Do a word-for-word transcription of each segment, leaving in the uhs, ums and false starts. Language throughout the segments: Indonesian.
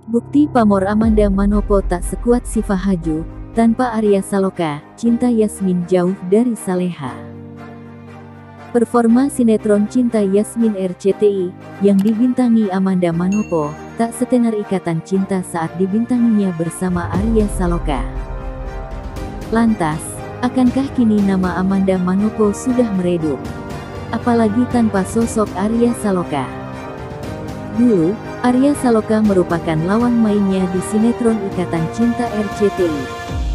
Bukti pamor Amanda Manopo tak sekuat Syifa Haju, tanpa Arya Saloka, Cinta Yasmin jauh dari Saleha. Performa sinetron Cinta Yasmin R C T I, yang dibintangi Amanda Manopo, tak setenar Ikatan Cinta saat dibintanginya bersama Arya Saloka. Lantas, akankah kini nama Amanda Manopo sudah meredup? Apalagi tanpa sosok Arya Saloka. Dulu, Arya Saloka merupakan lawan mainnya di sinetron Ikatan Cinta R C T I.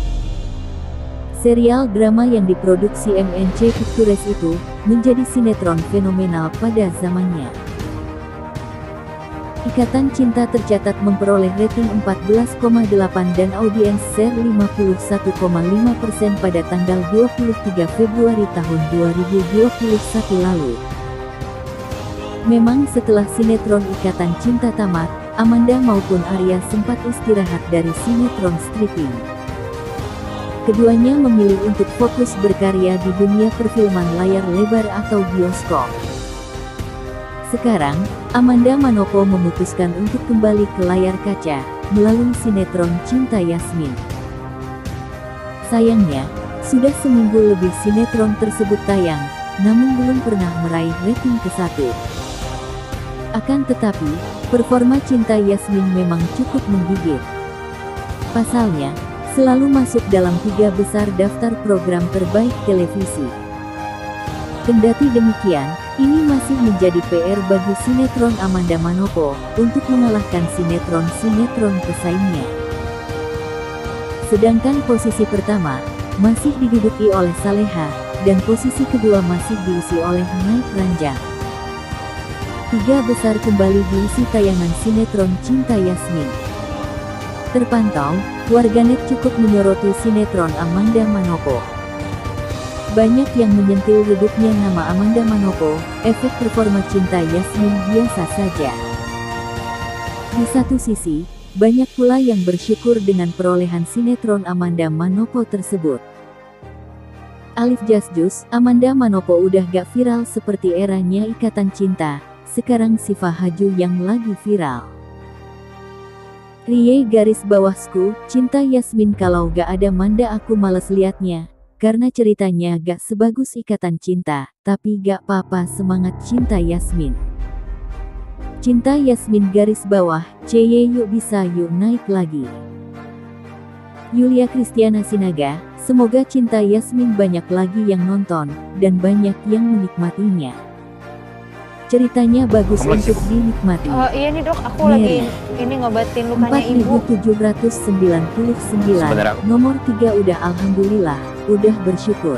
Serial drama yang diproduksi M N C Pictures itu, menjadi sinetron fenomenal pada zamannya. Ikatan Cinta tercatat memperoleh rating empat belas koma delapan dan audiens share lima puluh satu koma lima persen pada tanggal dua puluh tiga Februari tahun dua ribu dua puluh satu lalu. Memang setelah sinetron Ikatan Cinta tamat, Amanda maupun Arya sempat istirahat dari sinetron stripping. Keduanya memilih untuk fokus berkarya di dunia perfilman layar lebar atau bioskop. Sekarang, Amanda Manopo memutuskan untuk kembali ke layar kaca, melalui sinetron Cinta Yasmin. Sayangnya, sudah seminggu lebih sinetron tersebut tayang, namun belum pernah meraih rating ke satu. Akan tetapi, performa Cinta Yasmin memang cukup menggigit. Pasalnya, selalu masuk dalam tiga besar daftar program terbaik televisi. Kendati demikian, ini masih menjadi P R bagi sinetron Amanda Manopo, untuk mengalahkan sinetron-sinetron pesaingnya. Sedangkan posisi pertama, masih diduduki oleh Saleha, dan posisi kedua masih diisi oleh Naik Ranjang. Tiga besar kembali diisi tayangan sinetron Cinta Yasmin. Terpantau, warganet cukup menyoroti sinetron Amanda Manopo. Banyak yang menyentil redupnya nama Amanda Manopo, efek performa Cinta Yasmin biasa saja. Di satu sisi, banyak pula yang bersyukur dengan perolehan sinetron Amanda Manopo tersebut. Alif Jasjus, Amanda Manopo udah gak viral seperti eranya Ikatan Cinta, sekarang Syifa Haju yang lagi viral. Rie garis bawahku, Cinta Yasmin kalau gak ada Manda aku males liatnya, karena ceritanya gak sebagus Ikatan Cinta, tapi gak apa-apa semangat Cinta Yasmin. Cinta Yasmin garis bawah, C Y yuk bisa yuk naik lagi. Yulia Kristiana Sinaga, semoga Cinta Yasmin banyak lagi yang nonton, dan banyak yang menikmatinya. Ceritanya bagus Kamu untuk dinikmati. Oh iya nih dok, aku lagi ini ngobatin lukanya empat ribu ibu. tujuh ratus sembilan puluh sembilan, Sebenarnya. nomor tiga udah alhamdulillah, udah bersyukur.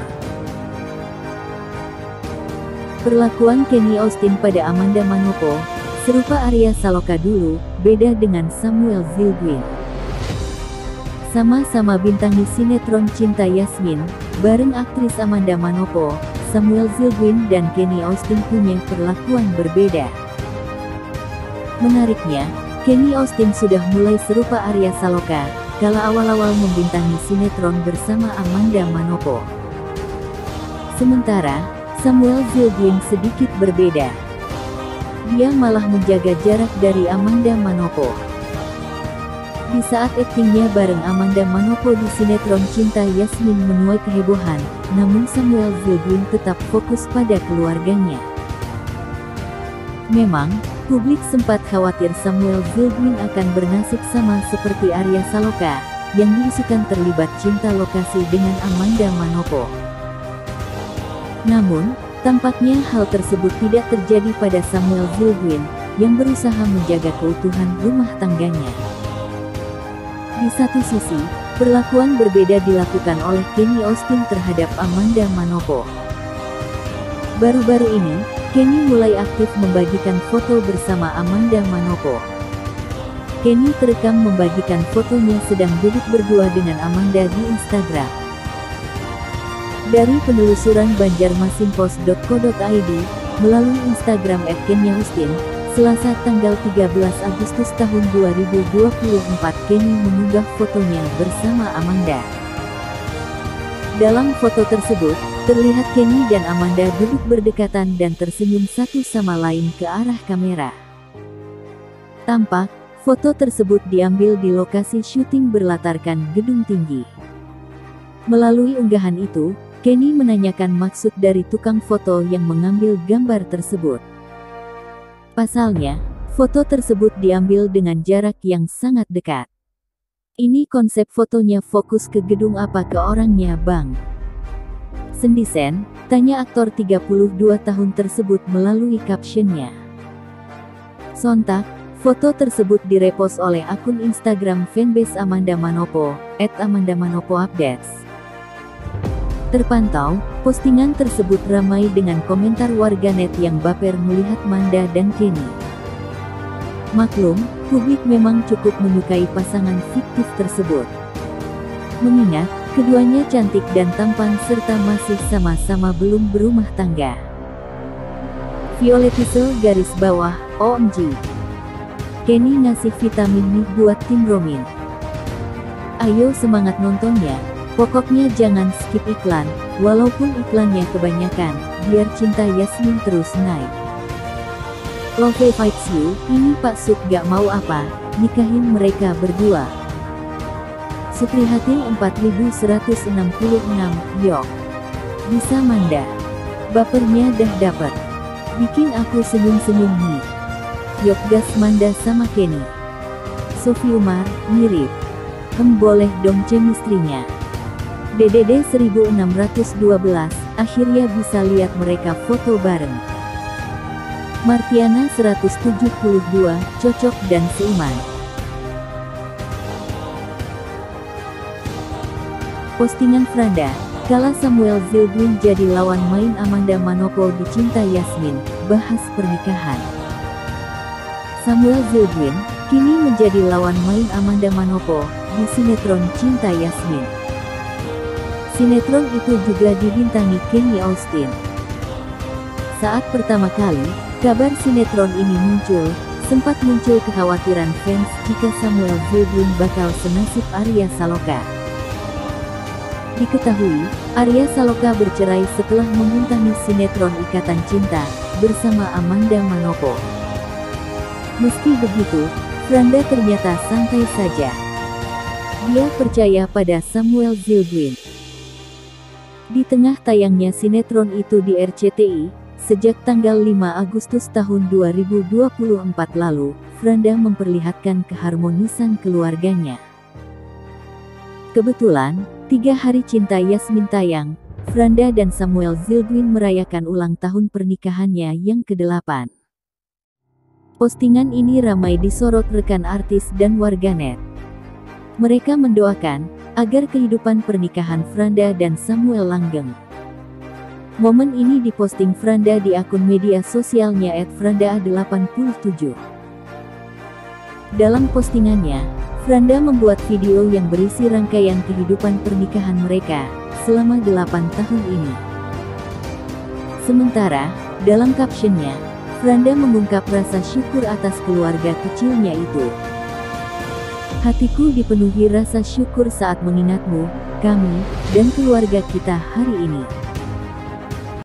Perlakuan Kenny Austin pada Amanda Manopo, serupa Arya Saloka dulu, beda dengan Samuel Zilguin. Sama-sama bintangi sinetron Cinta Yasmin, bareng aktris Amanda Manopo, Samuel Zilguin dan Kenny Austin punya perlakuan berbeda. Menariknya, Kenny Austin sudah mulai serupa Arya Saloka, kala awal-awal membintangi sinetron bersama Amanda Manopo. Sementara, Samuel Zilguin sedikit berbeda. Dia malah menjaga jarak dari Amanda Manopo. Di saat aktingnya bareng Amanda Manopo di sinetron Cinta Yasmin menuai kehebohan, namun Samuel Zilguin tetap fokus pada keluarganya. Memang, publik sempat khawatir Samuel Zilguin akan bernasib sama seperti Arya Saloka, yang diisukan terlibat cinta lokasi dengan Amanda Manopo. Namun, tampaknya hal tersebut tidak terjadi pada Samuel Zilguin, yang berusaha menjaga keutuhan rumah tangganya. Di satu sisi, perlakuan berbeda dilakukan oleh Kenny Austin terhadap Amanda Manopo. Baru-baru ini, Kenny mulai aktif membagikan foto bersama Amanda Manopo. Kenny terekam membagikan fotonya sedang duduk berdua dengan Amanda di Instagram. Dari penelusuran banjarmasinpost dot co dot i d, melalui Instagram et kenny austin, Selasa tanggal tiga belas Agustus tahun dua ribu dua puluh empat, Kenny mengunggah fotonya bersama Amanda. Dalam foto tersebut, terlihat Kenny dan Amanda duduk berdekatan dan tersenyum satu sama lain ke arah kamera. Tampak, Foto tersebut diambil di lokasi syuting berlatarkan gedung tinggi. Melalui unggahan itu, Kenny menanyakan maksud dari tukang foto yang mengambil gambar tersebut. Pasalnya, foto tersebut diambil dengan jarak yang sangat dekat. Ini konsep fotonya fokus ke gedung apa ke orangnya bang? Sendisen, tanya aktor tiga puluh dua tahun tersebut melalui captionnya. Sontak, foto tersebut direpost oleh akun Instagram fanbase Amanda Manopo, et amanda manopo updates. Terpantau, postingan tersebut ramai dengan komentar warganet yang baper melihat Manda dan Kenny. Maklum, publik memang cukup menyukai pasangan fiktif tersebut. Mengingat, keduanya cantik dan tampan serta masih sama-sama belum berumah tangga. Violetiso garis bawah, O M G. Kenny ngasih vitamin mie buat tim Romin. Ayo semangat nontonnya, pokoknya jangan skip iklan, walaupun iklannya kebanyakan, biar cinta Yasmin terus naik. Love Fights You, ini Pak Suk gak mau apa, nikahin mereka berdua. Suprihatin empat ribu seratus enam puluh enam, yok. Bisa Manda. Bapernya dah dapet. Bikin aku senyum-senyum nih. Yok gas Manda sama Kenny. Sofi Umar, mirip. Hem boleh dong chemistry-nya. D D D seribu enam ratus dua belas, akhirnya bisa lihat mereka foto bareng. Martiana seratus tujuh puluh dua, cocok dan seiman. Postingan Franda, kala Samuel Zildjian jadi lawan main Amanda Manopo di Cinta Yasmin, bahas pernikahan. Samuel Zildjian, kini menjadi lawan main Amanda Manopo, di sinetron Cinta Yasmin. Sinetron itu juga dibintangi Kenny Austin. Saat pertama kali, kabar sinetron ini muncul, sempat muncul kekhawatiran fans jika Samuel Zildjian bakal senasib Arya Saloka. Diketahui, Arya Saloka bercerai setelah membintangi sinetron Ikatan Cinta, bersama Amanda Manopo. Meski begitu, Franda ternyata santai saja. Dia percaya pada Samuel Zildjian. Di tengah tayangnya sinetron itu di R C T I, sejak tanggal lima Agustus tahun dua ribu dua puluh empat lalu, Franda memperlihatkan keharmonisan keluarganya. Kebetulan, tiga hari Cinta Yasmin tayang, Franda dan Samuel Zildjian merayakan ulang tahun pernikahannya yang kedelapan. Postingan ini ramai disorot rekan artis dan warganet. Mereka mendoakan agar kehidupan pernikahan Franda dan Samuel langgeng. Momen ini diposting Franda di akun media sosialnya et franda delapan puluh tujuh. Dalam postingannya, Franda membuat video yang berisi rangkaian kehidupan pernikahan mereka selama delapan tahun ini. Sementara, dalam captionnya, Franda mengungkap rasa syukur atas keluarga kecilnya itu. Hatiku dipenuhi rasa syukur saat mengingatmu, kami, dan keluarga kita hari ini.